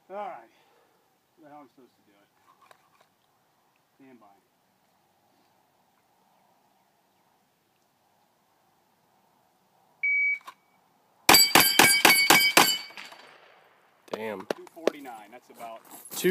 Alright. How am I supposed to do it? Stand by. Damn. 249, that's about